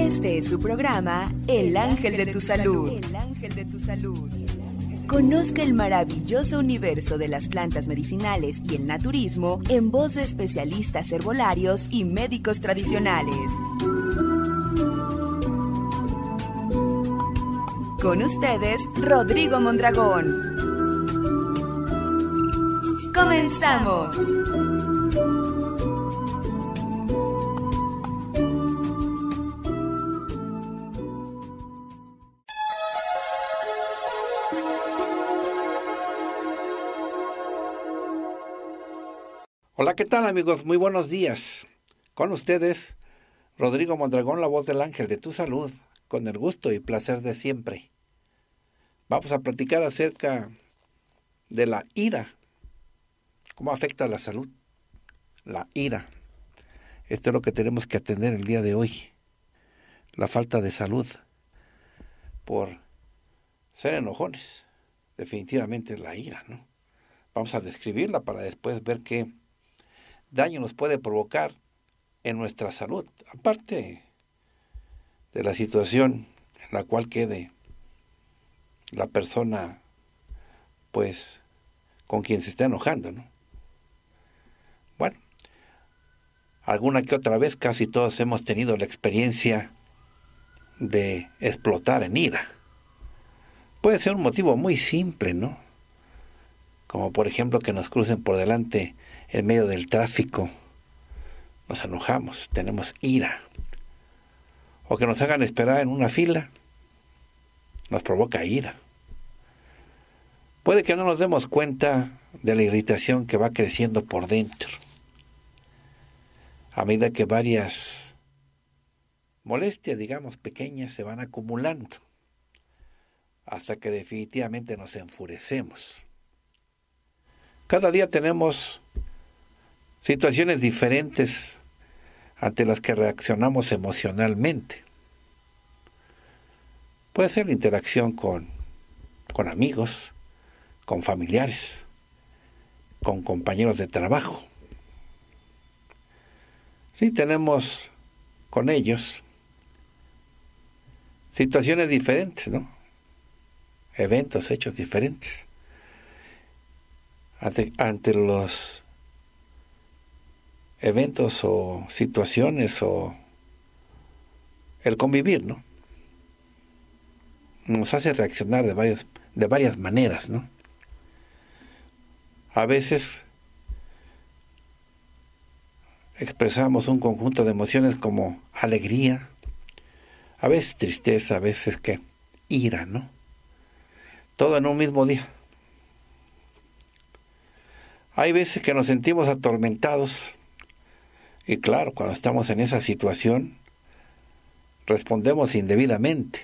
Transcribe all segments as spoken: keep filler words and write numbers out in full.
Este es su programa, El Ángel de tu Salud. El Ángel de tu Salud. Conozca el maravilloso universo de las plantas medicinales y el naturismo en voz de especialistas herbolarios y médicos tradicionales. Con ustedes, Rodrigo Mondragón. ¡Comenzamos! Hola, ¿qué tal, amigos? Muy buenos días. Con ustedes, Rodrigo Mondragón, la voz del Ángel de tu Salud, con el gusto y placer de siempre. Vamos a platicar acerca de la ira. ¿Cómo afecta a la salud? La ira. Esto es lo que tenemos que atender el día de hoy. La falta de salud por ser enojones. Definitivamente la ira, ¿no? Vamos a describirla para después ver qué daño nos puede provocar en nuestra salud, aparte de la situación en la cual quede la persona, pues, con quien se está enojando, ¿no? Bueno, alguna que otra vez casi todos hemos tenido la experiencia de explotar en ira. Puede ser un motivo muy simple, ¿no? Como por ejemplo que nos crucen por delante en medio del tráfico. Nos enojamos, tenemos ira. O que nos hagan esperar en una fila, nos provoca ira. Puede que no nos demos cuenta de la irritación que va creciendo por dentro. A medida que varias molestias, digamos, pequeñas, se van acumulando, hasta que definitivamente nos enfurecemos. Cada día tenemos situaciones diferentes ante las que reaccionamos emocionalmente. Puede ser la interacción con, con amigos, con familiares, con compañeros de trabajo. Sí, tenemos con ellos situaciones diferentes, ¿no? Eventos, hechos diferentes. Ante, ante los eventos o situaciones o el convivir, ¿no? Nos hace reaccionar de varias, de varias maneras, ¿no? A veces expresamos un conjunto de emociones como alegría, a veces tristeza, a veces que ira, ¿no? Todo en un mismo día. Hay veces que nos sentimos atormentados y claro, cuando estamos en esa situación, respondemos indebidamente.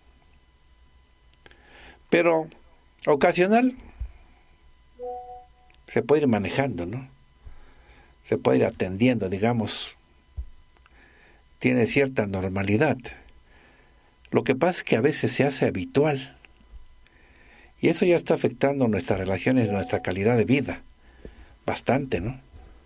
Pero ocasional se puede ir manejando, ¿no? Se puede ir atendiendo, digamos, tiene cierta normalidad. Lo que pasa es que a veces se hace habitual y eso ya está afectando nuestras relaciones, nuestra calidad de vida. Bastante, ¿no?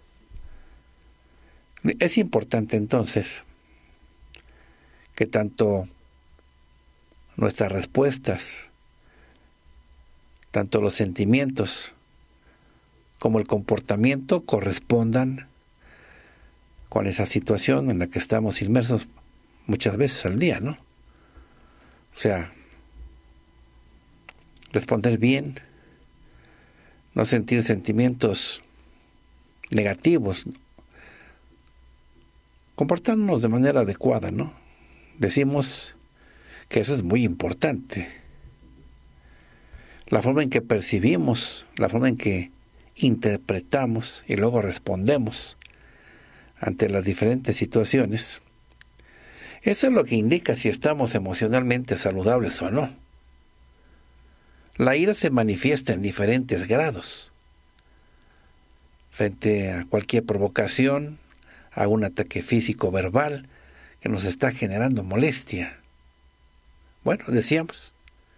Es importante entonces que tanto nuestras respuestas, tanto los sentimientos como el comportamiento correspondan con esa situación en la que estamos inmersos muchas veces al día, ¿no? O sea, responder bien, no sentir sentimientos negativos, comportarnos de manera adecuada, ¿no? Decimos que eso es muy importante. La forma en que percibimos, la forma en que interpretamos y luego respondemos ante las diferentes situaciones, eso es lo que indica si estamos emocionalmente saludables o no. La ira se manifiesta en diferentes grados. Frente a cualquier provocación, a un ataque físico o verbal que nos está generando molestia. Bueno, decíamos,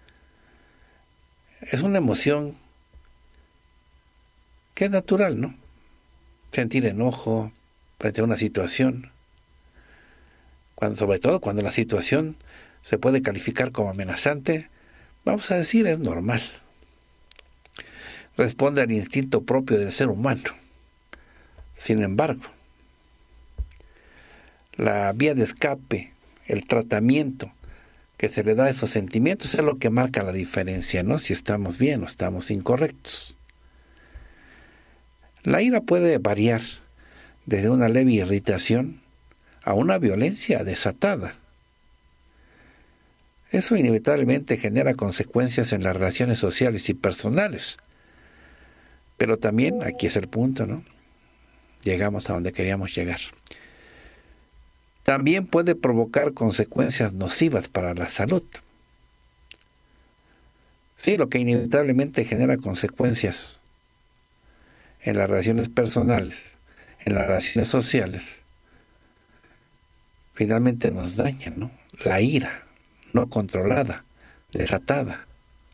es una emoción que es natural, ¿no? Sentir enojo frente a una situación. cuando, sobre todo cuando la situación se puede calificar como amenazante, vamos a decir es normal. Responde al instinto propio del ser humano. Sin embargo, la vía de escape, el tratamiento que se le da a esos sentimientos es lo que marca la diferencia, ¿no? Si estamos bien o estamos incorrectos. La ira puede variar desde una leve irritación a una violencia desatada. Eso inevitablemente genera consecuencias en las relaciones sociales y personales. Pero también, aquí es el punto, ¿no? Llegamos a donde queríamos llegar. También puede provocar consecuencias nocivas para la salud. Sí, lo que inevitablemente genera consecuencias en las relaciones personales, en las relaciones sociales, finalmente nos daña, ¿no? La ira no controlada, desatada.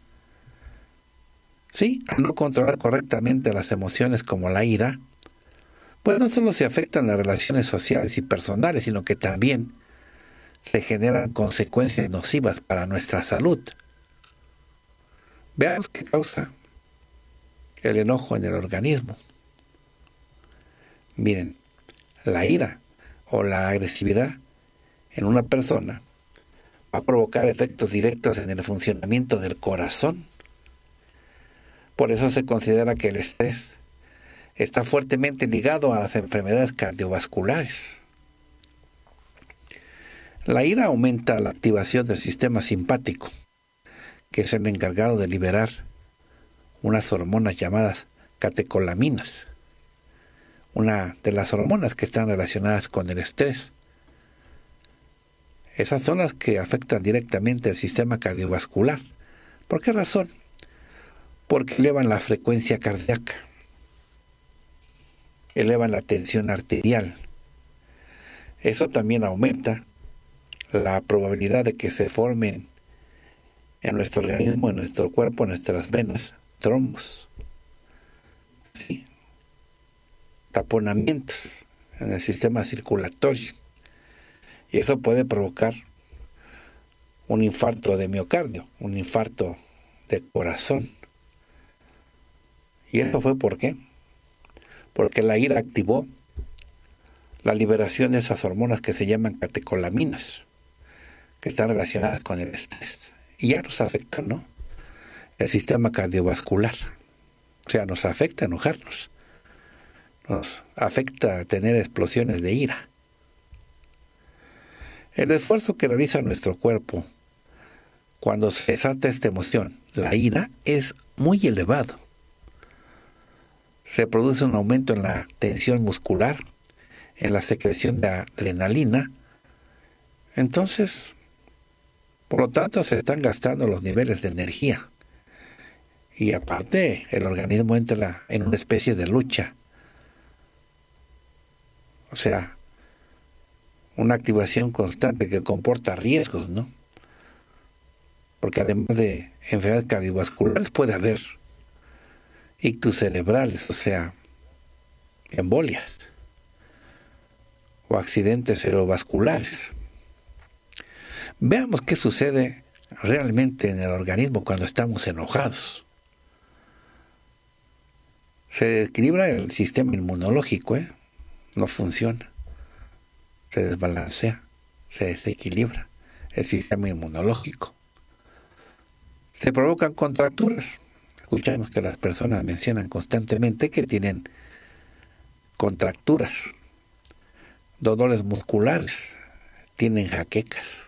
Sí, al no controlar correctamente las emociones como la ira, pues no solo se afectan las relaciones sociales y personales, sino que también se generan consecuencias nocivas para nuestra salud. Veamos qué causa el enojo en el organismo. Miren, la ira o la agresividad en una persona va a provocar efectos directos en el funcionamiento del corazón. Por eso se considera que el estrés está fuertemente ligado a las enfermedades cardiovasculares. La ira aumenta la activación del sistema simpático, que es el encargado de liberar unas hormonas llamadas catecolaminas, una de las hormonas que están relacionadas con el estrés. Esas son las que afectan directamente al sistema cardiovascular. ¿Por qué razón? Porque elevan la frecuencia cardíaca, elevan la tensión arterial. Eso también aumenta la probabilidad de que se formen en nuestro organismo, en nuestro cuerpo, en nuestras venas, trombos, ¿sí? Taponamientos en el sistema circulatorio. Y eso puede provocar un infarto de miocardio, un infarto de corazón. ¿Y eso fue por qué? Porque la ira activó la liberación de esas hormonas que se llaman catecolaminas, que están relacionadas con el estrés. Y ya nos afecta, ¿no? El sistema cardiovascular. O sea, nos afecta enojarnos. Nos afecta tener explosiones de ira. El esfuerzo que realiza nuestro cuerpo cuando se desata esta emoción, la ira, es muy elevado. Se produce un aumento en la tensión muscular, en la secreción de adrenalina. Entonces, por lo tanto, se están gastando los niveles de energía. Y aparte, el organismo entra en una especie de lucha. O sea, una activación constante que comporta riesgos, ¿no? Porque además de enfermedades cardiovasculares puede haber ictus cerebrales, o sea, embolias o accidentes cerebrovasculares. Veamos qué sucede realmente en el organismo cuando estamos enojados. Se desequilibra el sistema inmunológico, ¿eh? No funciona. Se desbalancea, se desequilibra el sistema inmunológico. Se provocan contracturas. Escuchamos que las personas mencionan constantemente que tienen contracturas, dolores musculares, tienen jaquecas.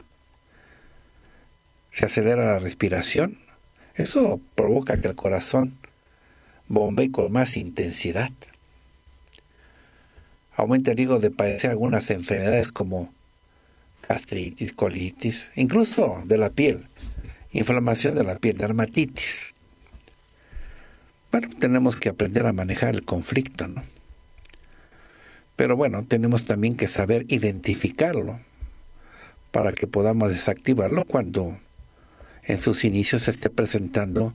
Se acelera la respiración. Eso provoca que el corazón bombee con más intensidad. Aumenta el riesgo de padecer algunas enfermedades como gastritis, colitis, incluso de la piel, inflamación de la piel, dermatitis. Bueno, tenemos que aprender a manejar el conflicto, ¿no? Pero bueno, tenemos también que saber identificarlo para que podamos desactivarlo cuando en sus inicios se esté presentando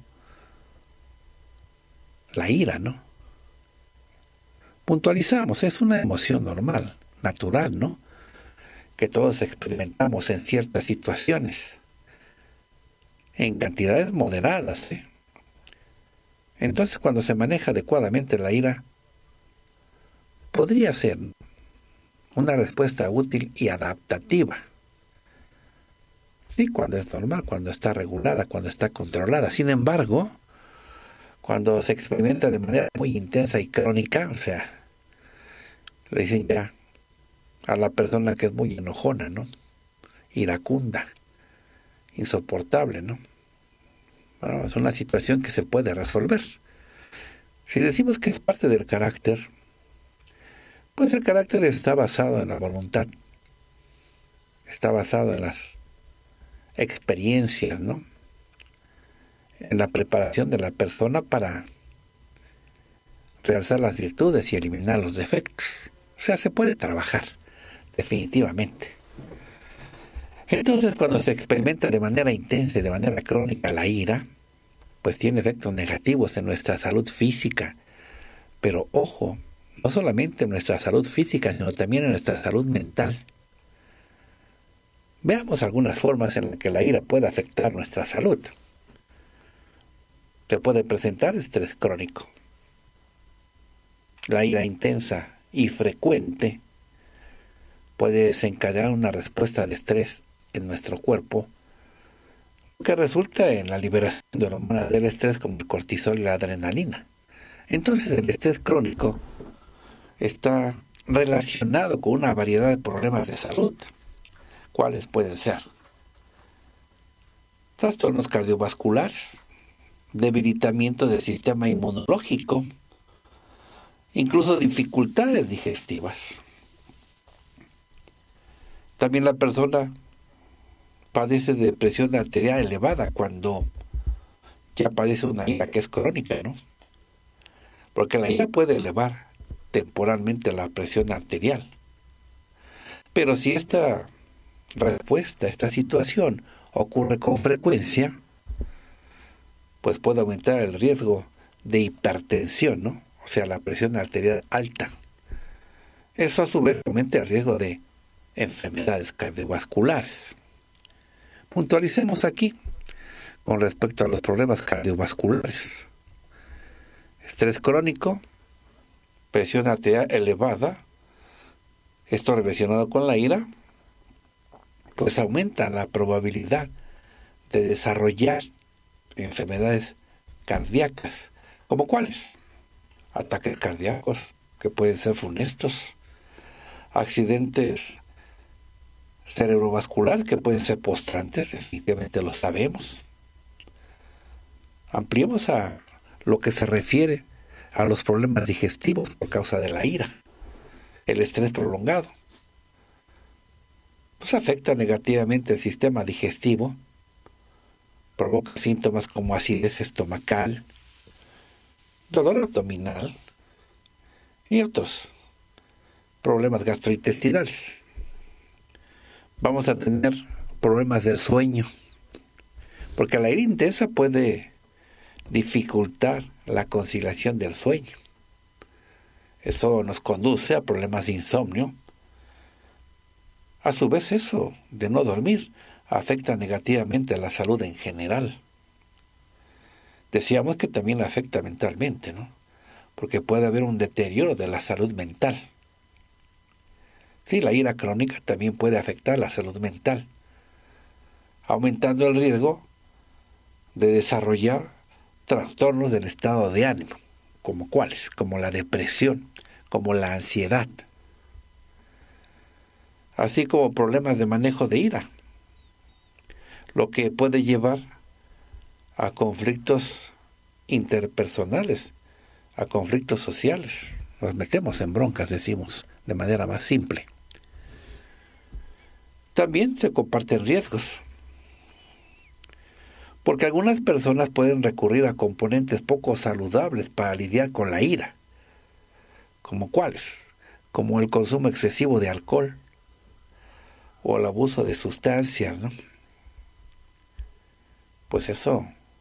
la ira, ¿no? Puntualizamos, es una emoción normal, natural, ¿no? que todos experimentamos en ciertas situaciones, en cantidades moderadas, ¿eh? Entonces, cuando se maneja adecuadamente la ira, podría ser una respuesta útil y adaptativa. Sí, cuando es normal, cuando está regulada, cuando está controlada. Sin embargo, cuando se experimenta de manera muy intensa y crónica, o sea, le dicen ya a la persona que es muy enojona, ¿no? Iracunda, insoportable, ¿no? Bueno, es una situación que se puede resolver. Si decimos que es parte del carácter, pues el carácter está basado en la voluntad, está basado en las experiencias, ¿no? En la preparación de la persona para realzar las virtudes y eliminar los defectos. O sea, se puede trabajar, definitivamente. Entonces, cuando se experimenta de manera intensa y de manera crónica la ira, pues tiene efectos negativos en nuestra salud física. Pero ojo, no solamente en nuestra salud física, sino también en nuestra salud mental. Veamos algunas formas en las que la ira puede afectar nuestra salud. Se puede presentar estrés crónico. La ira intensa y frecuente puede desencadenar una respuesta de estrés en nuestro cuerpo que resulta en la liberación de hormonas del estrés como el cortisol y la adrenalina. Entonces el estrés crónico está relacionado con una variedad de problemas de salud. ¿Cuáles pueden ser? Trastornos cardiovasculares, debilitamiento del sistema inmunológico, incluso dificultades digestivas. También la persona padece de presión arterial elevada cuando ya padece una ira que es crónica, ¿no? Porque la ira puede elevar temporalmente la presión arterial. Pero si esta respuesta, esta situación ocurre con frecuencia, pues puede aumentar el riesgo de hipertensión, ¿no? O sea, la presión arterial alta. Eso a su vez aumenta el riesgo de enfermedades cardiovasculares. Puntualicemos aquí con respecto a los problemas cardiovasculares. Estrés crónico, presión arterial elevada, esto relacionado con la ira, pues aumenta la probabilidad de desarrollar enfermedades cardíacas. ¿Como cuáles? Ataques cardíacos que pueden ser funestos, accidentes cerebrovasculares que pueden ser postrantes, definitivamente lo sabemos. Ampliemos a lo que se refiere a los problemas digestivos por causa de la ira. El estrés prolongado pues afecta negativamente el sistema digestivo, provoca síntomas como acidez estomacal, dolor abdominal y otros problemas gastrointestinales. Vamos a tener problemas del sueño, porque la ira intensa puede dificultar la conciliación del sueño. Eso nos conduce a problemas de insomnio. A su vez, eso de no dormir afecta negativamente a la salud en general. Decíamos que también afecta mentalmente, ¿no? Porque puede haber un deterioro de la salud mental. Sí, la ira crónica también puede afectar la salud mental, aumentando el riesgo de desarrollar trastornos del estado de ánimo, como cuáles, como la depresión, como la ansiedad, así como problemas de manejo de ira, lo que puede llevar a conflictos interpersonales, a conflictos sociales. Nos metemos en broncas, decimos, de manera más simple. También se comparten riesgos, porque algunas personas pueden recurrir a componentes poco saludables para lidiar con la ira. ¿Como cuáles? Como el consumo excesivo de alcohol o el abuso de sustancias, ¿no? Pues eso,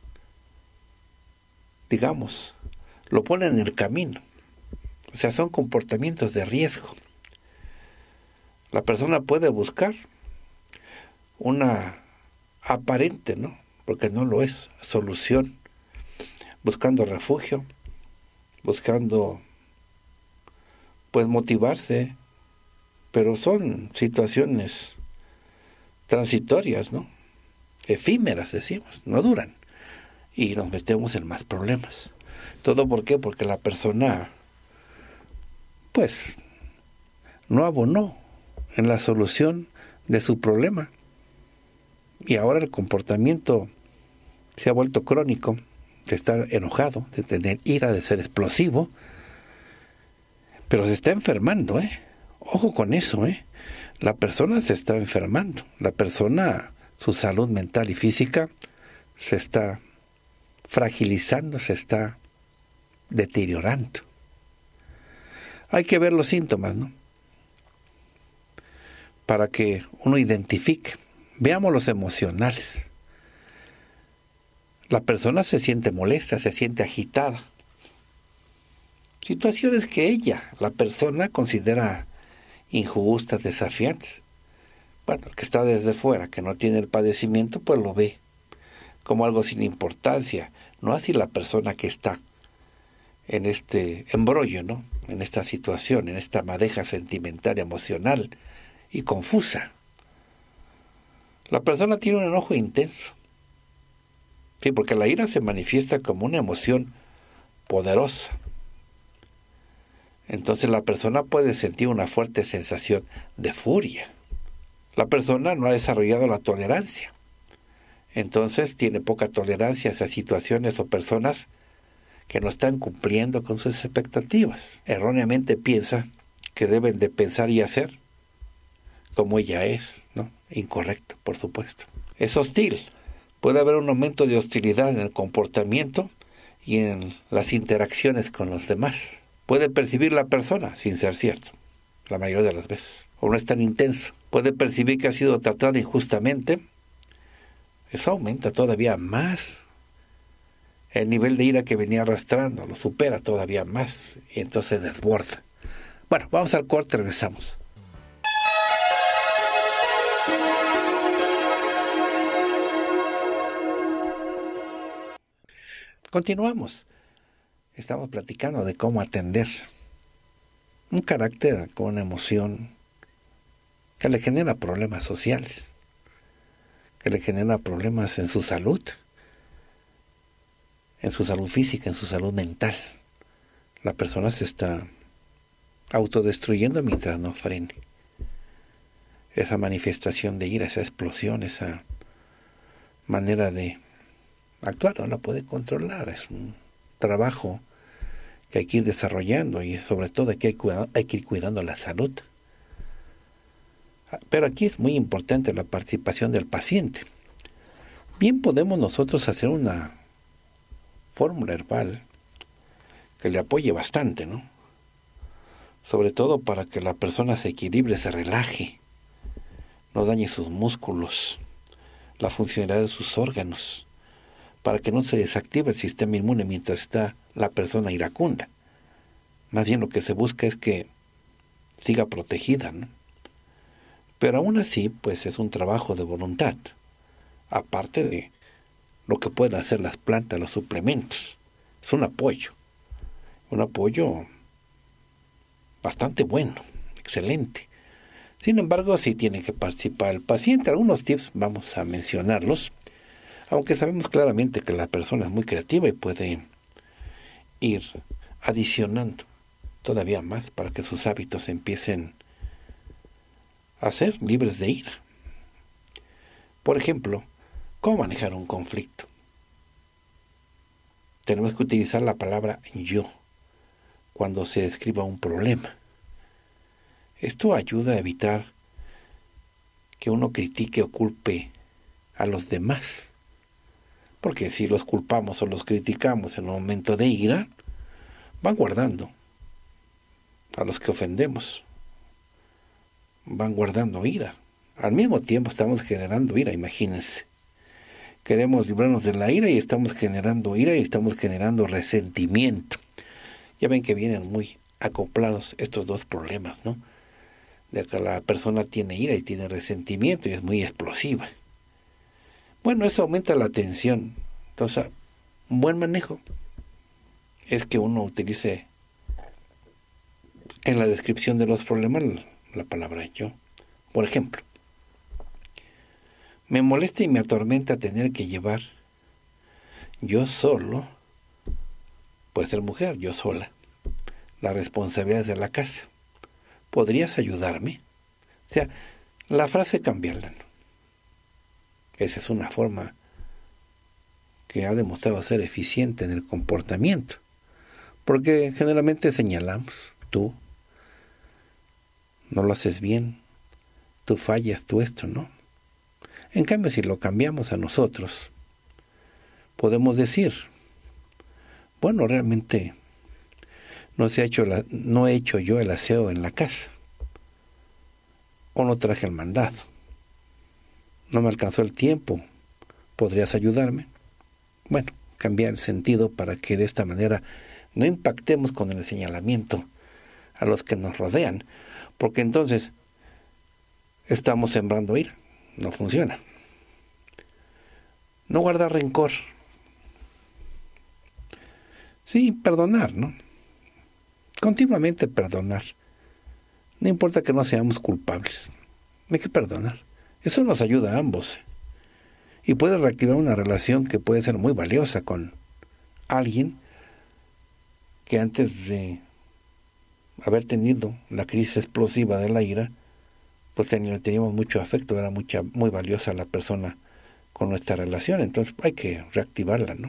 digamos, lo ponen en el camino. O sea, son comportamientos de riesgo. La persona puede buscar una aparente, ¿no? Porque no lo es, solución, buscando refugio, buscando, pues, motivarse, pero son situaciones transitorias, ¿no? Efímeras, decimos, no duran, y nos metemos en más problemas. ¿Todo por qué? Porque la persona, pues, no abonó en la solución de su problema, y ahora el comportamiento se ha vuelto crónico, de estar enojado, de tener ira, de ser explosivo, pero se está enfermando, ¿eh? Ojo con eso, ¿eh? La persona se está enfermando, la persona, su salud mental y física se está fragilizando, se está deteriorando. Hay que ver los síntomas, ¿no? Para que uno identifique. Veamos los emocionales. La persona se siente molesta, se siente agitada. Situaciones que ella, la persona, considera injustas, desafiantes. Bueno, el que está desde fuera, que no tiene el padecimiento, pues lo ve como algo sin importancia. No así la persona que está en este embrollo, ¿no? En esta situación, en esta madeja sentimental, emocional y confusa. La persona tiene un enojo intenso. Sí, porque la ira se manifiesta como una emoción poderosa. Entonces la persona puede sentir una fuerte sensación de furia. La persona no ha desarrollado la tolerancia. Entonces tiene poca tolerancia a esas situaciones o personas que no están cumpliendo con sus expectativas. Erróneamente piensa que deben de pensar y hacer como ella es, ¿no? Incorrecto, por supuesto. Es hostil. Puede haber un aumento de hostilidad en el comportamiento y en las interacciones con los demás. Puede percibir la persona sin ser cierto, la mayoría de las veces. O no es tan intenso. Puede percibir que ha sido tratada injustamente. Eso aumenta todavía más el nivel de ira que venía arrastrando, lo supera todavía más y entonces desborda. Bueno, vamos al corte, regresamos. Continuamos. Estamos platicando de cómo atender un carácter con una emoción que le genera problemas sociales, que le genera problemas en su salud, en su salud física, en su salud mental. La persona se está autodestruyendo mientras no frene. Esa manifestación de ira, esa explosión, esa manera de actuar, no la puede controlar. Es un trabajo que hay que ir desarrollando y sobre todo hay que ir cuidando, hay que ir cuidando la salud. Pero aquí es muy importante la participación del paciente. Bien podemos nosotros hacer una fórmula herbal que le apoye bastante, ¿no? Sobre todo para que la persona se equilibre, se relaje, no dañe sus músculos, la funcionalidad de sus órganos, para que no se desactive el sistema inmune mientras está la persona iracunda. Más bien lo que se busca es que siga protegida, ¿no? Pero aún así, pues es un trabajo de voluntad, aparte de lo que pueden hacer las plantas, los suplementos. Es un apoyo, un apoyo bastante bueno, excelente. Sin embargo, sí tiene que participar el paciente. Algunos tips vamos a mencionarlos, aunque sabemos claramente que la persona es muy creativa y puede ir adicionando todavía más para que sus hábitos empiecen a ser libres de ira. Por ejemplo, ¿cómo manejar un conflicto? Tenemos que utilizar la palabra yo cuando se describa un problema. Esto ayuda a evitar que uno critique o culpe a los demás. Porque si los culpamos o los criticamos en un momento de ira, van guardando a los que ofendemos. Van guardando ira. Al mismo tiempo estamos generando ira, imagínense. Queremos librarnos de la ira y estamos generando ira y estamos generando resentimiento. Ya ven que vienen muy acoplados estos dos problemas, ¿no? de que la persona tiene ira y tiene resentimiento y es muy explosiva. Bueno, eso aumenta la tensión. Entonces, un buen manejo es que uno utilice en la descripción de los problemas la palabra yo. Por ejemplo, me molesta y me atormenta tener que llevar yo solo, puede ser mujer, yo sola, las responsabilidades de la casa. ¿Podrías ayudarme? O sea, la frase cambiarla, ¿no? Esa es una forma que ha demostrado ser eficiente en el comportamiento. Porque generalmente señalamos, tú no lo haces bien, tú fallas, tú esto, ¿no? En cambio, si lo cambiamos a nosotros, podemos decir, bueno, realmente no, se ha hecho la, no he hecho yo el aseo en la casa, o no traje el mandado, no me alcanzó el tiempo, ¿podrías ayudarme? Bueno, cambiar el sentido para que de esta manera no impactemos con el señalamiento a los que nos rodean, porque entonces estamos sembrando ira, no funciona. No guardar rencor. Sí, perdonar, ¿no? Continuamente perdonar. No importa que no seamos culpables. Hay que perdonar. Eso nos ayuda a ambos. Y puede reactivar una relación que puede ser muy valiosa con alguien que antes de haber tenido la crisis explosiva de la ira, pues teníamos mucho afecto, era mucha, muy valiosa la persona con nuestra relación. Entonces hay que reactivarla, ¿no?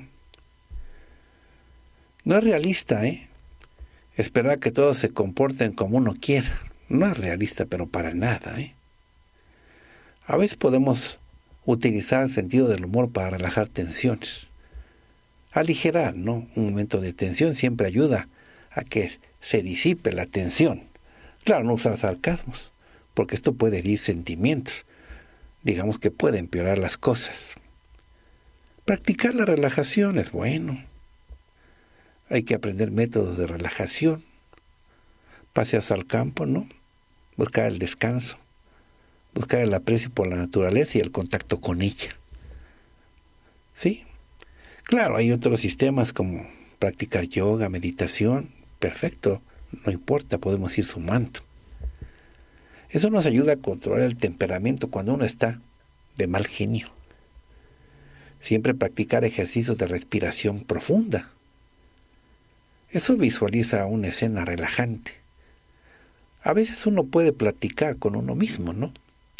No es realista, ¿eh? Esperar que todos se comporten como uno quiera. No es realista, pero para nada, ¿eh? A veces podemos utilizar el sentido del humor para relajar tensiones. Aligerar, ¿no? Un momento de tensión siempre ayuda a que se disipe la tensión. Claro, no usar sarcasmos, porque esto puede herir sentimientos. Digamos que puede empeorar las cosas. Practicar la relajación es bueno. Hay que aprender métodos de relajación. Paseos al campo, ¿no? Buscar el descanso. Buscar el aprecio por la naturaleza y el contacto con ella. ¿Sí? Claro, hay otros sistemas como practicar yoga, meditación. Perfecto, no importa, podemos ir sumando. Eso nos ayuda a controlar el temperamento cuando uno está de mal genio. Siempre practicar ejercicios de respiración profunda. Eso visualiza una escena relajante. A veces uno puede platicar con uno mismo, ¿no?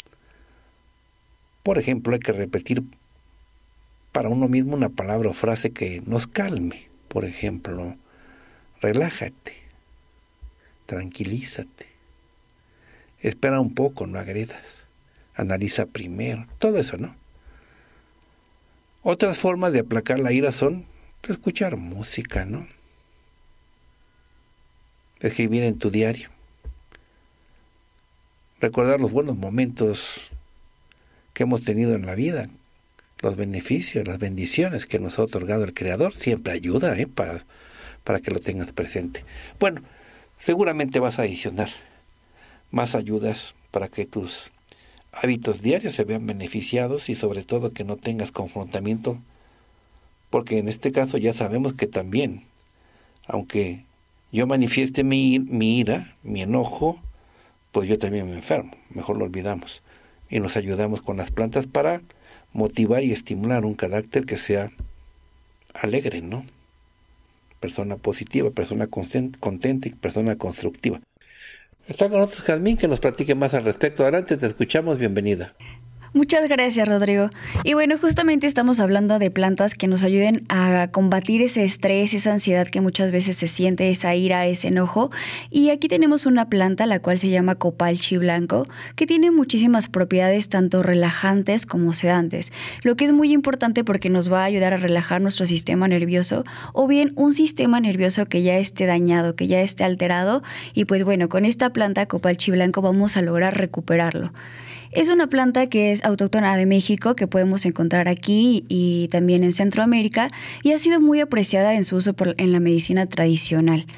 Por ejemplo, hay que repetir para uno mismo una palabra o frase que nos calme. Por ejemplo, relájate, tranquilízate, espera un poco, no agredas, analiza primero, todo eso, ¿no? Otras formas de aplacar la ira son escuchar música, ¿no? Escribir en tu diario, recordar los buenos momentos que hemos tenido en la vida, los beneficios, las bendiciones que nos ha otorgado el Creador, siempre ayuda, ¿eh? para, para que lo tengas presente. Bueno, seguramente vas a adicionar más ayudas para que tus hábitos diarios se vean beneficiados y sobre todo que no tengas confrontamiento, porque en este caso ya sabemos que también, aunque yo manifieste mi, mi ira, mi enojo, pues yo también me enfermo, mejor lo olvidamos. Y nos ayudamos con las plantas para motivar y estimular un carácter que sea alegre, ¿no? Persona positiva, persona contenta y persona constructiva. Está con nosotros Jazmín, que nos platique más al respecto. Adelante, te escuchamos, bienvenida. Muchas gracias, Rodrigo. Y bueno, justamente estamos hablando de plantas que nos ayuden a combatir ese estrés, esa ansiedad que muchas veces se siente, esa ira, ese enojo. Y aquí tenemos una planta, la cual se llama copalchi blanco, que tiene muchísimas propiedades tanto relajantes como sedantes, lo que es muy importante porque nos va a ayudar a relajar nuestro sistema nervioso o bien un sistema nervioso que ya esté dañado, que ya esté alterado. Y pues bueno, con esta planta copalchi blanco vamos a lograr recuperarlo. Es una planta que es autóctona de México, que podemos encontrar aquí y también en Centroamérica, y ha sido muy apreciada en su uso por, en la medicina tradicional.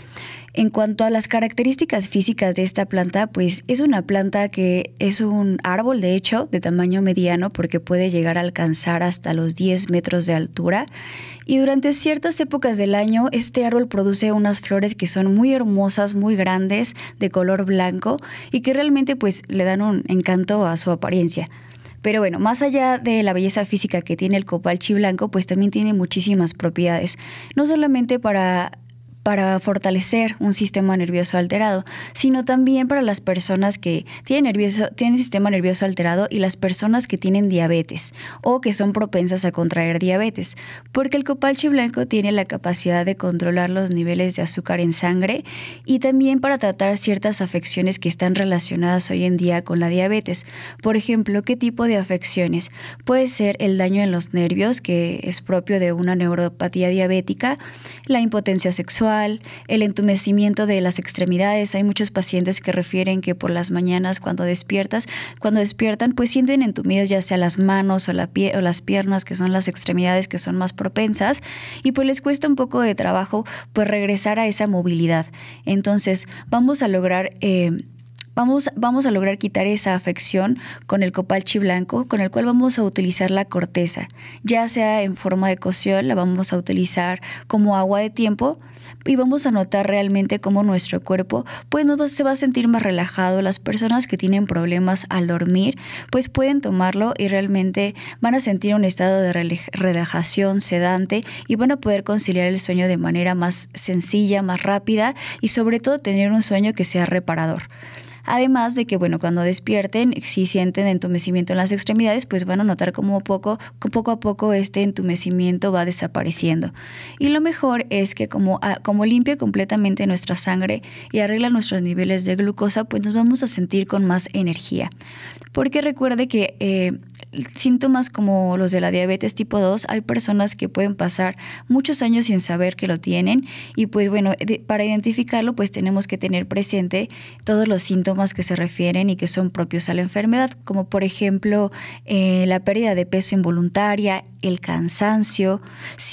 En cuanto a las características físicas de esta planta, pues es una planta que es un árbol, de hecho, de tamaño mediano, porque puede llegar a alcanzar hasta los diez metros de altura. Y durante ciertas épocas del año, este árbol produce unas flores que son muy hermosas, muy grandes, de color blanco, y que realmente pues le dan un encanto a su apariencia. Pero bueno, más allá de la belleza física que tiene el copal chiblanco, pues también tiene muchísimas propiedades, no solamente para para fortalecer un sistema nervioso alterado, sino también para las personas que tienen, nervioso, tienen sistema nervioso alterado y las personas que tienen diabetes o que son propensas a contraer diabetes, porque el copal chiblanco tiene la capacidad de controlar los niveles de azúcar en sangre y también para tratar ciertas afecciones que están relacionadas hoy en día con la diabetes. Por ejemplo, ¿qué tipo de afecciones? Puede ser el daño en los nervios, que es propio de una neuropatía diabética, la impotencia sexual, el entumecimiento de las extremidades. Hay muchos pacientes que refieren que por las mañanas cuando despiertas, cuando despiertan, pues sienten entumidas ya sea las manos o, la pie, o las piernas, que son las extremidades que son más propensas, y pues les cuesta un poco de trabajo pues regresar a esa movilidad. Entonces vamos a lograr eh, Vamos, vamos a lograr quitar esa afección con el copal chiblanco, con el cual vamos a utilizar la corteza, ya sea en forma de cocción, la vamos a utilizar como agua de tiempo, y vamos a notar realmente cómo nuestro cuerpo pues nos va, se va a sentir más relajado. Las personas que tienen problemas al dormir pues pueden tomarlo y realmente van a sentir un estado de relajación sedante y van a poder conciliar el sueño de manera más sencilla, más rápida y sobre todo tener un sueño que sea reparador. Además de que, bueno, cuando despierten, si sienten entumecimiento en las extremidades, pues van a notar cómo poco, poco a poco este entumecimiento va desapareciendo. Y lo mejor es que como, como limpia completamente nuestra sangre y arregla nuestros niveles de glucosa, pues nos vamos a sentir con más energía. Porque recuerde que eh, síntomas como los de la diabetes tipo dos, hay personas que pueden pasar muchos años sin saber que lo tienen y pues bueno, de, para identificarlo pues tenemos que tener presente todos los síntomas que se refieren y que son propios a la enfermedad, como por ejemplo eh, la pérdida de peso involuntaria, el cansancio,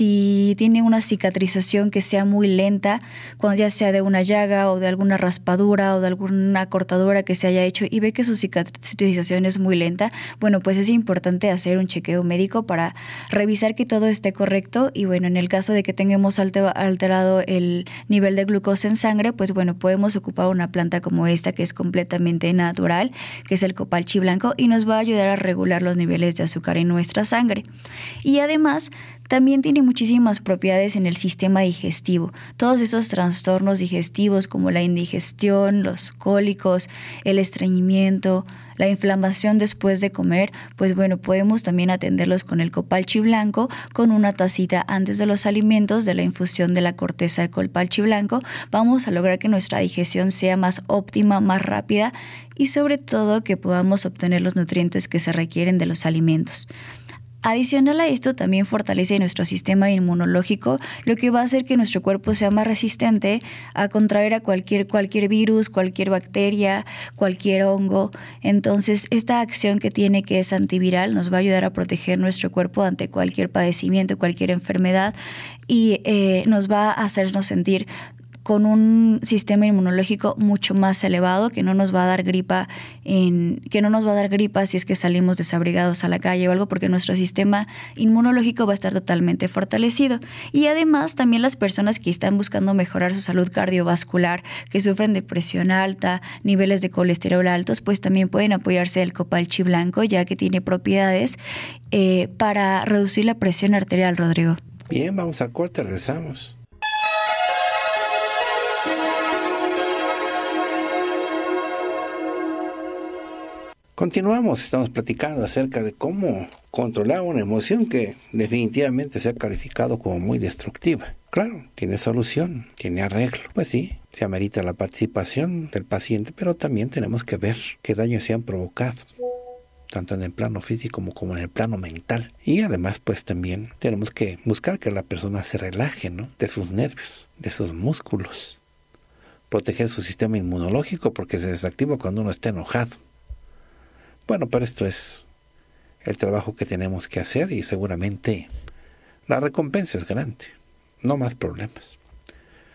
si tiene una cicatrización que sea muy lenta, cuando ya sea de una llaga o de alguna raspadura o de alguna cortadura que se haya hecho y ve que su cicatrización es muy lenta, bueno, pues es importante hacer un chequeo médico para revisar que todo esté correcto y bueno, en el caso de que tengamos alterado el nivel de glucosa en sangre, pues bueno, podemos ocupar una planta como esta que es completamente natural, que es el copal chiblanco y nos va a ayudar a regular los niveles de azúcar en nuestra sangre. Y además también tiene muchísimas propiedades en el sistema digestivo. Todos esos trastornos digestivos como la indigestión, los cólicos, el estreñimiento, la inflamación después de comer, pues bueno, podemos también atenderlos con el copal chiblanco, con una tacita antes de los alimentos de la infusión de la corteza de copal chiblanco. Vamos a lograr que nuestra digestión sea más óptima, más rápida y sobre todo que podamos obtener los nutrientes que se requieren de los alimentos. Adicional a esto, también fortalece nuestro sistema inmunológico, lo que va a hacer que nuestro cuerpo sea más resistente a contraer a cualquier, cualquier virus, cualquier bacteria, cualquier hongo. Entonces, esta acción que tiene, que es antiviral, nos va a ayudar a proteger nuestro cuerpo ante cualquier padecimiento, cualquier enfermedad y eh, nos va a hacernos sentir con un sistema inmunológico mucho más elevado, que no nos va a dar gripa en, que no nos va a dar gripa si es que salimos desabrigados a la calle o algo, porque nuestro sistema inmunológico va a estar totalmente fortalecido. Y además también las personas que están buscando mejorar su salud cardiovascular, que sufren de presión alta, niveles de colesterol altos, pues también pueden apoyarse del copal chiblanco, ya que tiene propiedades eh, para reducir la presión arterial, Rodrigo. Bien, vamos al corte, regresamos. Continuamos, estamos platicando acerca de cómo controlar una emoción que definitivamente se ha calificado como muy destructiva. Claro, tiene solución, tiene arreglo. Pues sí, se amerita la participación del paciente, pero también tenemos que ver qué daños se han provocado, tanto en el plano físico como en el plano mental. Y además, pues también tenemos que buscar que la persona se relaje, ¿no?, de sus nervios, de sus músculos. Proteger su sistema inmunológico porque se desactiva cuando uno está enojado. Bueno, pero esto es el trabajo que tenemos que hacer y seguramente la recompensa es grande. No más problemas.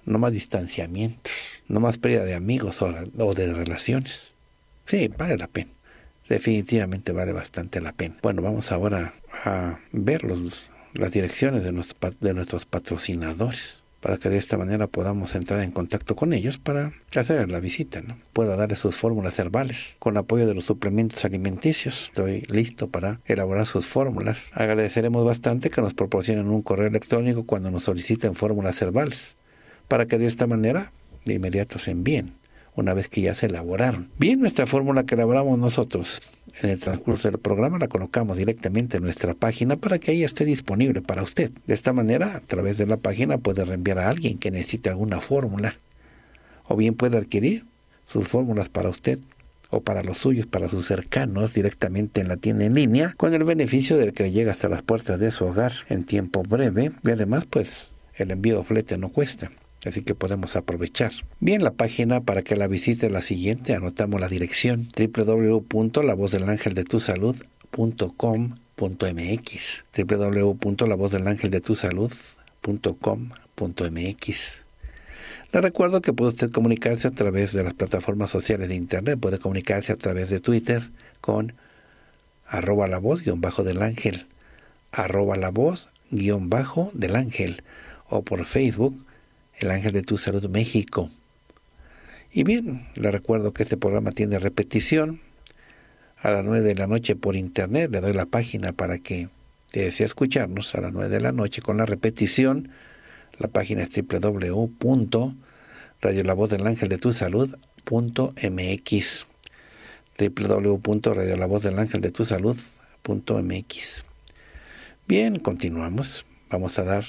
no más distanciamientos, no más pérdida de amigos o, o de relaciones. Sí, vale la pena. Definitivamente vale bastante la pena. Bueno, vamos ahora a ver los, las direcciones de nuestros, de nuestros patrocinadores, para que de esta manera podamos entrar en contacto con ellos para hacer la visita, ¿no? Pueda darles sus fórmulas herbales con apoyo de los suplementos alimenticios. Estoy listo para elaborar sus fórmulas. Agradeceremos bastante que nos proporcionen un correo electrónico cuando nos soliciten fórmulas herbales, para que de esta manera de inmediato se envíen una vez que ya se elaboraron. Bien, nuestra fórmula que elaboramos nosotros en el transcurso del programa la colocamos directamente en nuestra página para que ahí esté disponible para usted. De esta manera, a través de la página puede reenviar a alguien que necesite alguna fórmula, o bien puede adquirir sus fórmulas para usted o para los suyos, para sus cercanos, directamente en la tienda en línea, con el beneficio del que le llega hasta las puertas de su hogar en tiempo breve, y además pues el envío de flete no cuesta. Así que podemos aprovechar. Bien, la página para que la visite es la siguiente. Anotamos la dirección: doble u doble u doble u punto la voz del ángel de tu salud punto com punto m x, doble u doble u doble u punto la voz del ángel de tu salud punto com punto m x. Le recuerdo que puede usted comunicarse a través de las plataformas sociales de internet. Puede comunicarse a través de Twitter con arroba la voz guión bajo del ángel, arroba la voz guión bajo del ángel, o por Facebook, El Ángel de tu Salud México. Y bien, le recuerdo que este programa tiene repetición a las nueve de la noche por internet. Le doy la página para que desee escucharnos a las nueve de la noche con la repetición. La página es doble u doble u doble u punto radio la voz del ángel de tu salud punto m x, doble u doble u doble u punto radio la voz del ángel de tu salud punto m x. Bien, continuamos. Vamos a dar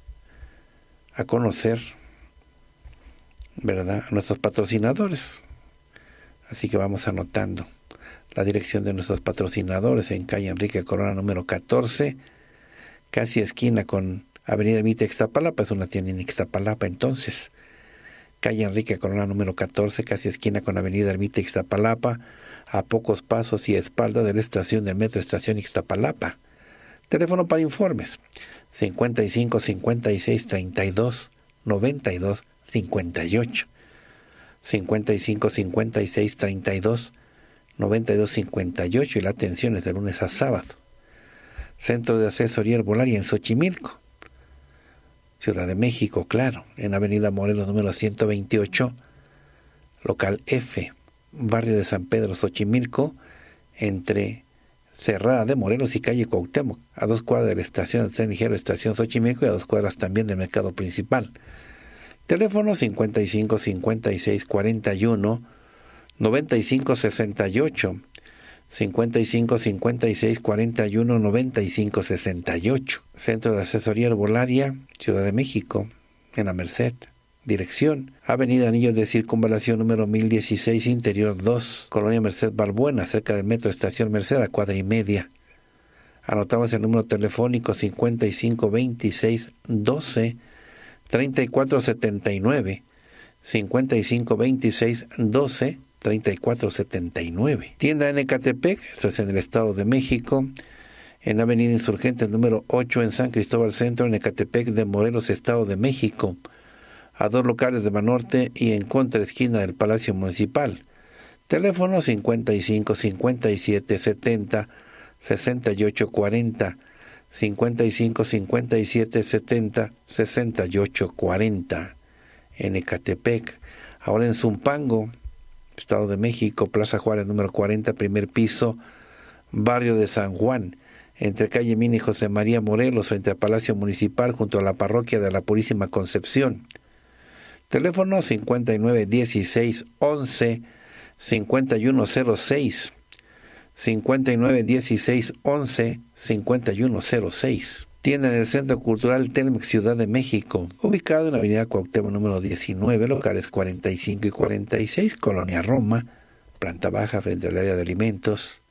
a conocer, ¿verdad?, a nuestros patrocinadores. Así que vamos anotando la dirección de nuestros patrocinadores: en calle Enrique Corona número catorce, casi esquina con Avenida Ermita Ixtapalapa. Es una tienda en Ixtapalapa, entonces. Calle Enrique Corona número catorce, casi esquina con Avenida Ermita Ixtapalapa, a pocos pasos y a espalda de la estación del Metro Estación Ixtapalapa. Teléfono para informes: cincuenta y cinco, cincuenta y seis, treinta y dos, noventa y dos, cincuenta y ocho. cincuenta y cinco, cincuenta y seis, treinta y dos, noventa y dos, cincuenta y ocho. Y la atención es de lunes a sábado. Centro de Asesoría Herbolaria en Xochimilco, Ciudad de México, claro, en Avenida Morelos número ciento veintiocho, local F, barrio de San Pedro, Xochimilco, entre Cerrada de Morelos y calle Cuauhtémoc, a dos cuadras de la estación de tren ligero Estación Xochimilco y a dos cuadras también del mercado principal. Teléfono cincuenta y cinco, cincuenta y seis, cuarenta y uno, noventa y cinco, sesenta y ocho, cincuenta y cinco, cincuenta y seis, cuarenta y uno, noventa y cinco, sesenta y ocho. Centro de Asesoría Herbolaria, Ciudad de México, en la Merced. Dirección: Avenida Anillos de Circunvalación número mil dieciséis, Interior dos, Colonia Merced Balbuena, cerca del Metro Estación Merced, a cuadra y media. Anotamos el número telefónico: cincuenta y cinco, veintiséis, doce, treinta y cuatro, setenta y nueve, cincuenta y cinco, veintiséis, doce, treinta y cuatro, setenta y nueve. Tienda en Ecatepec, esto es en el Estado de México, en Avenida Insurgentes número ocho, en San Cristóbal Centro, en Ecatepec de Morelos, Estado de México, a dos locales de Banorte y en contra esquina del Palacio Municipal. Teléfono cincuenta y cinco, cincuenta y siete, setenta, sesenta y ocho, cuarenta, cincuenta y cinco, cincuenta y siete, setenta, sesenta y ocho, cuarenta, en Ecatepec. Ahora en Zumpango, Estado de México, Plaza Juárez número cuarenta, primer piso, barrio de San Juan, entre calle Mina y José María Morelos, frente al Palacio Municipal, junto a la Parroquia de la Purísima Concepción. Teléfono cincuenta y nueve, dieciséis, once, cincuenta y uno cero seis, cincuenta y nueve, dieciséis, once, cincuenta y uno cero seis. Tienda en el Centro Cultural Telmex, Ciudad de México, ubicado en la Avenida Cuauhtémoc número diecinueve, locales cuarenta y cinco y cuarenta y seis, Colonia Roma, planta baja frente al área de alimentos.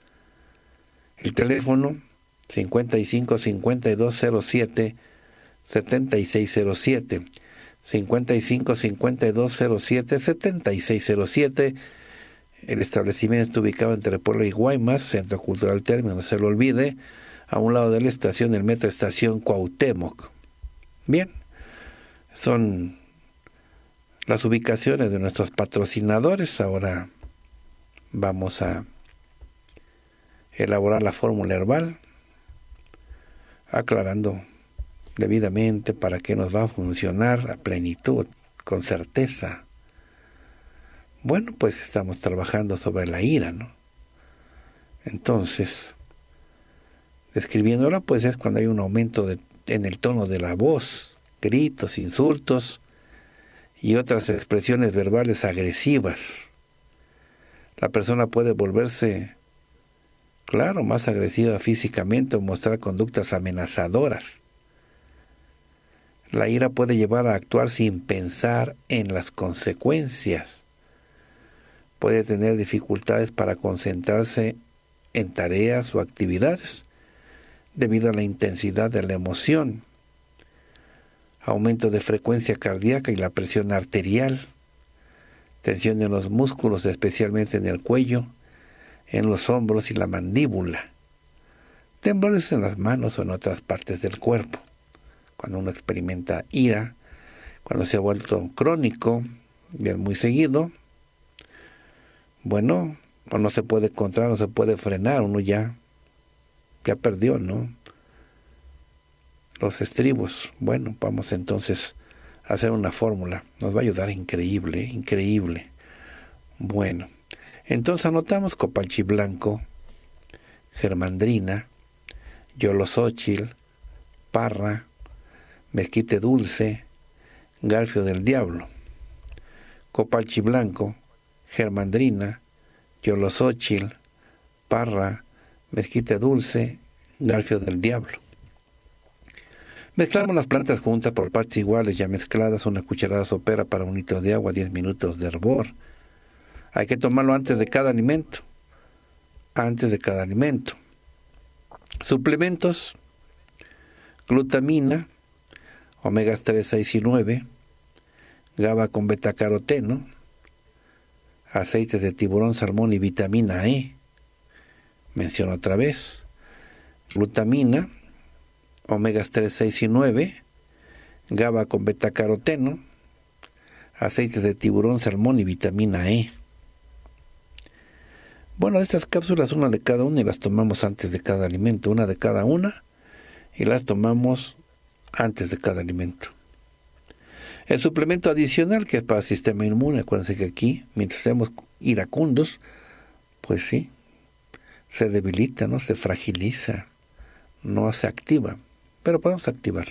El teléfono cincuenta y cinco, cincuenta y dos cero siete, setenta y seis cero siete, cincuenta y cinco, cincuenta y dos cero siete, setenta y seis cero siete. El establecimiento está ubicado entre Puebla y Guaymas, Centro Cultural Telmex, no se lo olvide, a un lado de la estación del Metro Estación Cuauhtémoc. Bien, son las ubicaciones de nuestros patrocinadores. Ahora vamos a elaborar la fórmula herbal, aclarando debidamente para qué nos va a funcionar a plenitud, con certeza. Bueno, pues estamos trabajando sobre la ira, ¿no? Entonces, describiéndola, pues es cuando hay un aumento de, en el tono de la voz, gritos, insultos y otras expresiones verbales agresivas. La persona puede volverse, claro, más agresiva físicamente o mostrar conductas amenazadoras. La ira puede llevar a actuar sin pensar en las consecuencias. Puede tener dificultades para concentrarse en tareas o actividades debido a la intensidad de la emoción, aumento de frecuencia cardíaca y la presión arterial, tensión en los músculos, especialmente en el cuello, en los hombros y la mandíbula, temblores en las manos o en otras partes del cuerpo. Cuando uno experimenta ira, cuando se ha vuelto crónico y es muy seguido, bueno, o no se puede controlar, no se puede frenar, uno ya, ya perdió, ¿no? Los estribos. Bueno, vamos entonces a hacer una fórmula. Nos va a ayudar increíble, increíble. Bueno, entonces anotamos copalchiblanco, germandrina, yolosóchil, parra, mezquite dulce, garfio del diablo. Copalchiblanco, germandrina, yolosóchil, parra, mezquite dulce, garfio del diablo. Mezclamos las plantas juntas por partes iguales, ya mezcladas, una cucharada sopera para un litro de agua, diez minutos de hervor. Hay que tomarlo antes de cada alimento. Antes de cada alimento. Suplementos: glutamina, omegas tres, seis y nueve, GABA con betacaroteno, aceites de tiburón, salmón y vitamina E. Menciono otra vez: glutamina, omegas tres, seis y nueve, GABA con betacaroteno, aceites de tiburón, salmón y vitamina E. Bueno, de estas cápsulas, una de cada una, y las tomamos antes de cada alimento. Una de cada una y las tomamos antes de cada alimento. El suplemento adicional, que es para el sistema inmune, acuérdense que aquí, mientras seamos iracundos, pues sí, se debilita, ¿no? Se fragiliza, no se activa, pero podemos activarlo.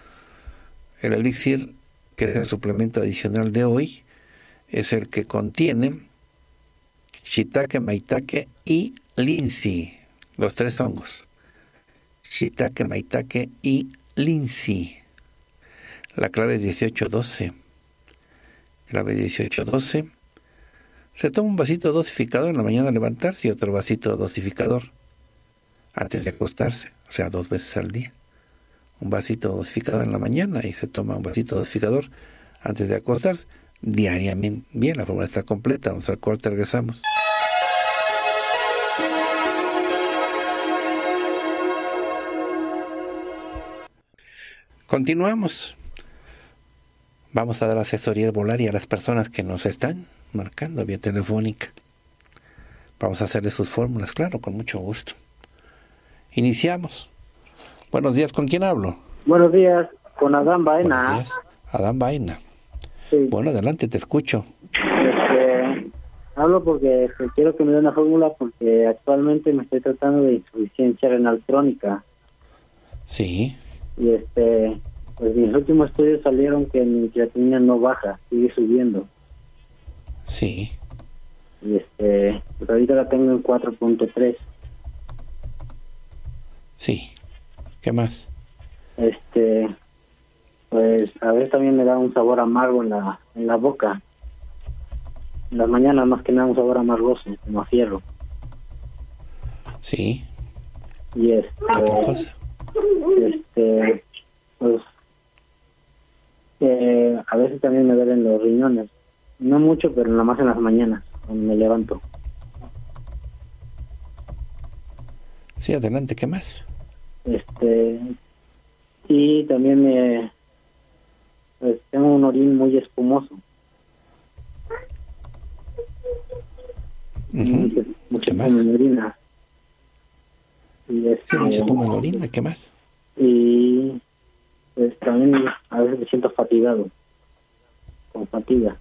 El elixir, que es el suplemento adicional de hoy, es el que contiene shiitake, maitake y linsi, los tres hongos. Shiitake, maitake y linsi. La clave es dieciocho doce. Clave dieciocho doce. Se toma un vasito dosificador en la mañana al levantarse y otro vasito dosificador antes de acostarse, o sea, dos veces al día. Un vasito dosificador en la mañana y se toma un vasito dosificador antes de acostarse diariamente. Bien, la fórmula está completa. Vamos al corte, regresamos. Continuamos. Vamos a dar asesoría herbolaria a las personas que nos están marcando vía telefónica. Vamos a hacerle sus fórmulas, claro, con mucho gusto. Iniciamos. Buenos días, ¿con quién hablo? Buenos días, con Adán Baena. Buenos días, Adán Baena. Sí. Bueno, adelante, te escucho. Este, hablo porque este, quiero que me dé una fórmula porque actualmente me estoy tratando de insuficiencia renal crónica. Sí. Y este, pues mis últimos estudios salieron que mi creatinina no baja, sigue subiendo. Sí. Y este, pues ahorita la tengo en cuatro punto tres. Sí. ¿Qué más? Este, pues a veces también me da un sabor amargo en la en la boca. En las mañanas más que nada un sabor amargoso, como a fierro. Sí. Y este, ¿Otra cosa? este, pues eh, a veces también me duelen los riñones. No mucho, pero nada más en las mañanas, cuando me levanto. Sí, adelante, ¿qué más? Este, y también me, pues tengo un orín muy espumoso. Uh-huh. mucha, mucha espuma en la orina. Y este, sí, mucha espuma en la orina, ¿qué más? Y pues también a veces me siento fatigado, con fatiga.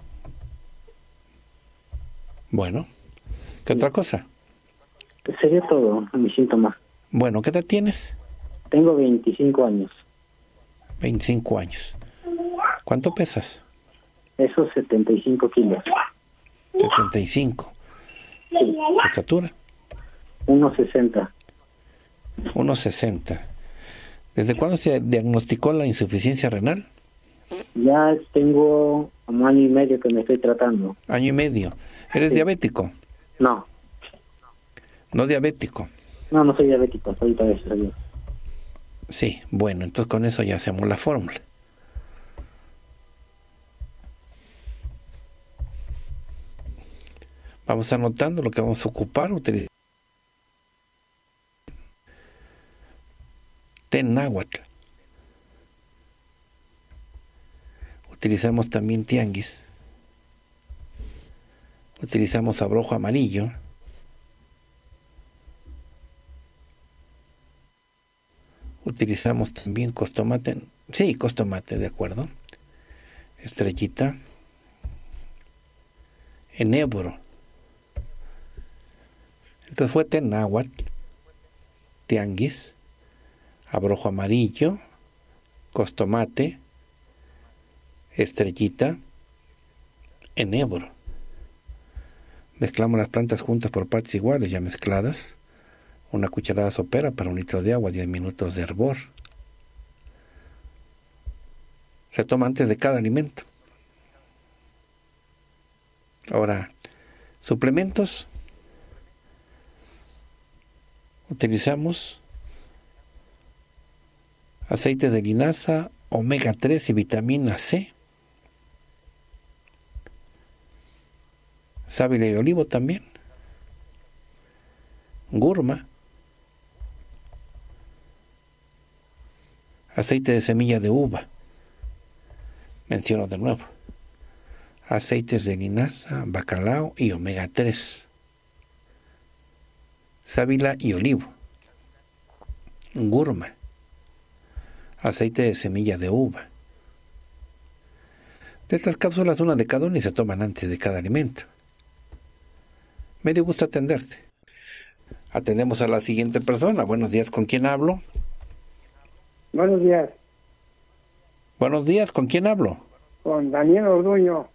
Bueno, ¿qué otra cosa? Sería todo, mis síntomas. Bueno, ¿qué edad tienes? Tengo veinticinco años. veinticinco años. ¿Cuánto pesas? Eso, setenta y cinco kilos. setenta y cinco. Sí. ¿Tu estatura? uno sesenta. uno sesenta. ¿Desde cuándo se diagnosticó la insuficiencia renal? Ya tengo como año y medio que me estoy tratando. Año y medio. ¿Eres Sí. diabético? No, No diabético. no, no soy diabético, soy diabético. Sí, bueno, entonces con eso ya hacemos la fórmula. Vamos anotando lo que vamos a ocupar. Utilizar té náhuatl. Utilizamos también tianguis. Utilizamos abrojo amarillo. Utilizamos también costomate. Sí, costomate, de acuerdo. Estrellita. Enebro. Entonces fue té náhuatl, tianguis, abrojo amarillo, costomate, estrellita, enebro. Mezclamos las plantas juntas por partes iguales, ya mezcladas. Una cucharada sopera para un litro de agua, diez minutos de hervor. Se toma antes de cada alimento. Ahora, suplementos. Utilizamos aceite de linaza, omega tres y vitamina C. Sábila y olivo también. Gurma. Aceite de semilla de uva. Menciono de nuevo. Aceites de linaza, bacalao y omega tres. Sábila y olivo. Gurma. Aceite de semilla de uva. De estas cápsulas, una de cada una y se toman antes de cada alimento. Me dio gusto atenderte. Atendemos a la siguiente persona. Buenos días, ¿con quién hablo? Buenos días, Buenos días, ¿con quién hablo? con Daniel Orduño.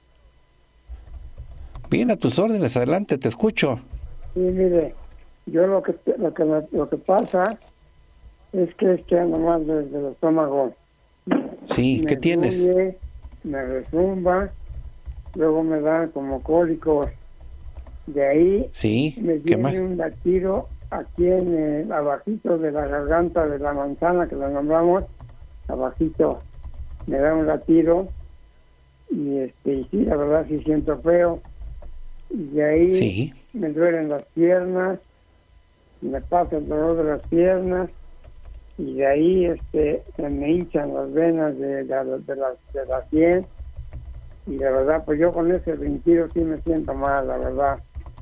Bien, a tus órdenes, adelante, te escucho. Sí, mire, yo lo que lo que me- lo que pasa es que es que ando mal desde el estómago. Sí, ¿qué Me tienes? duele, me resumba, luego me dan como cólicos. De ahí Sí, me ¿qué más? viene un latido aquí en el abajito de la garganta de la manzana, que la nombramos, abajito, me da un latido y este y sí, la verdad sí siento feo. Y de ahí Sí, me duelen las piernas, me pasa el dolor de las piernas y de ahí este se me hinchan las venas de, de, la- de, la, de la sien y la verdad pues yo con ese brinquido sí me siento mal, la verdad.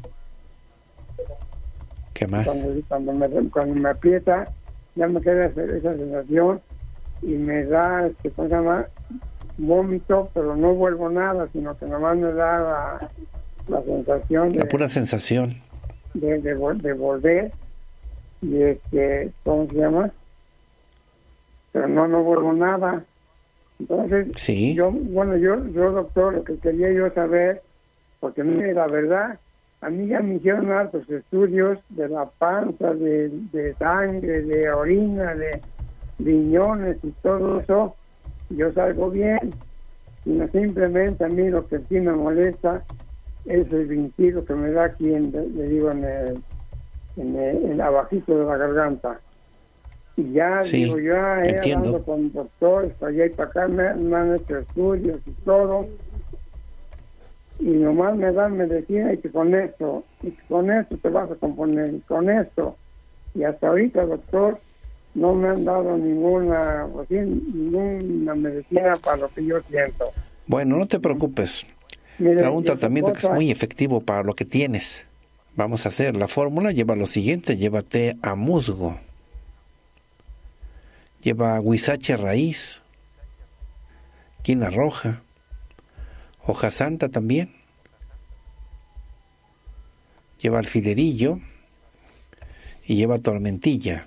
¿qué más? Cuando, cuando, me, cuando me aprieta ya me queda esa, esa sensación y me da, este, ¿cómo se llama? Vómito, pero no vuelvo nada, sino que nomás me da la, la sensación de, La pura sensación. de, de, vol- de volver y este, ¿cómo se llama? Pero no, no vuelvo nada. Entonces, Sí. yo, bueno, yo, yo doctor, lo que quería yo saber, porque mire, la verdad, a mí ya me hicieron hartos estudios de la panza, de, de sangre, de orina, de riñones y todo eso, yo salgo bien, sino simplemente a mí lo que sí me molesta es el vinquillo que me da aquí, en, le digo, en el, en el, en abajito de la garganta. Y ya, Sí, digo, ya he entiendo. hablado con doctores, para allá y para acá, me, me han hecho estudios y todo, y nomás me dan medicina y que con esto, y que con esto te vas a componer, y con esto. Y hasta ahorita, doctor, no me han dado ninguna, o sí, ninguna medicina para lo que yo siento. Bueno, no te preocupes. Da un tratamiento que es muy efectivo para lo que tienes. Vamos a hacer la fórmula. Lleva lo siguiente. Lleva té a musgo. Lleva huizache raíz. Quina roja. Hoja santa también. Lleva alfilerillo. Y lleva tormentilla.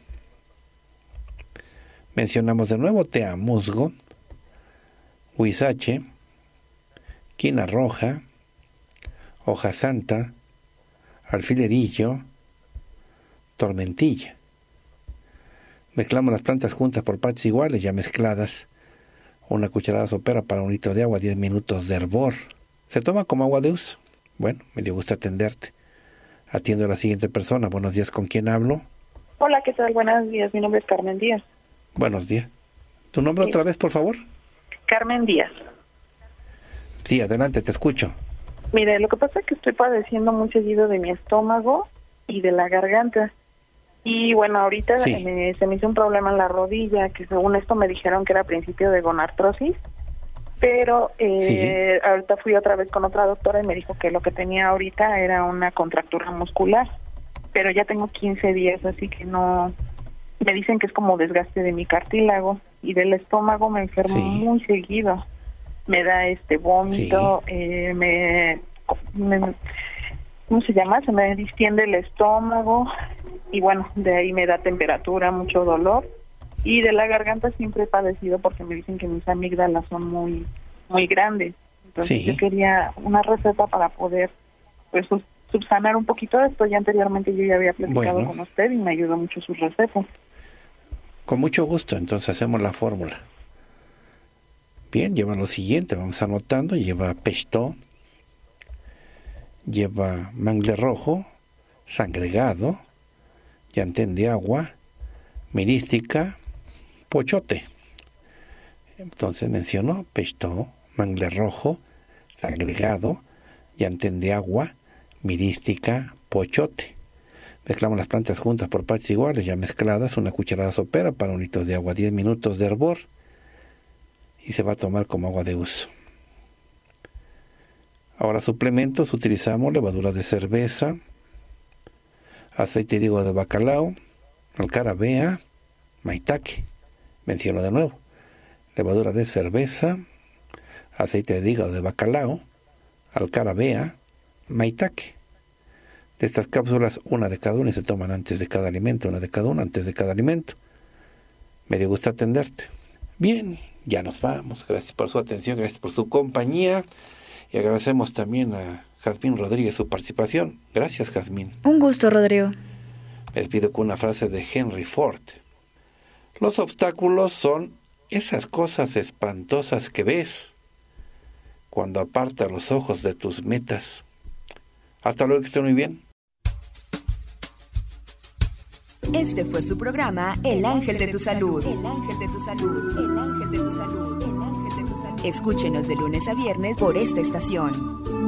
Mencionamos de nuevo té a musgo. Huizache. Quina roja. Hoja santa. Alfilerillo, tormentilla. Mezclamos las plantas juntas por partes iguales, ya mezcladas. Una cucharada sopera para un litro de agua, diez minutos de hervor. ¿Se toma como agua de uso? Bueno, me dio gusto atenderte. Atiendo a la siguiente persona. Buenos días, ¿con quién hablo? Hola, ¿qué tal? Buenos días, mi nombre es Carmen Díaz. Buenos días. ¿Tu nombre sí. otra vez, por favor? Carmen Díaz. Sí, adelante, te escucho. Mire, lo que pasa es que estoy padeciendo muy seguido de mi estómago y de la garganta. Y bueno, ahorita sí. me, se me hizo un problema en la rodilla, que según esto me dijeron que era principio de gonartrosis. Pero eh, sí. ahorita fui otra vez con otra doctora y me dijo que lo que tenía ahorita era una contractura muscular. Pero ya tengo quince días, así que no... Me dicen que es como desgaste de mi cartílago. Y del estómago me enfermo sí. muy seguido. Me da este vómito, sí. eh, me, me, ¿cómo se llama? Se me distiende el estómago y bueno, de ahí me da temperatura, mucho dolor y de la garganta siempre he padecido porque me dicen que mis amígdalas son muy muy grandes. Entonces sí. yo quería una receta para poder pues subsanar un poquito de esto. Ya anteriormente yo ya había platicado bueno. con usted y me ayudó mucho su receta. Con mucho gusto, entonces hacemos la fórmula. Bien, lleva lo siguiente, vamos anotando, lleva pesto, lleva mangle rojo, sangregado, llantén de agua, mirística, pochote. Entonces menciono pesto, mangle rojo, sangregado, llantén de agua, mirística, pochote. Mezclamos las plantas juntas por partes iguales, ya mezcladas, una cucharada sopera para un litro de agua, diez minutos de hervor. Y se va a tomar como agua de uso. Ahora suplementos, utilizamos levadura de cerveza, aceite de hígado de bacalao, alcarabea, maitake. Menciono de nuevo, levadura de cerveza, aceite de hígado de bacalao, alcarabea, maitake. De estas cápsulas, una de cada una y se toman antes de cada alimento, una de cada una antes de cada alimento. Me dio gusto atenderte. Bien, ya nos vamos. Gracias por su atención, gracias por su compañía. Y agradecemos también a Jazmín Rodríguez su participación. Gracias, Jazmín. Un gusto, Rodrigo. Me despido con una frase de Henry Ford. Los obstáculos son esas cosas espantosas que ves cuando apartas los ojos de tus metas. Hasta luego, que estén muy bien. Este fue su programa El Ángel de tu Salud. El Ángel de tu Salud. El Ángel de tu Salud. El Ángel de tu Salud. Escúchenos de lunes a viernes por esta estación.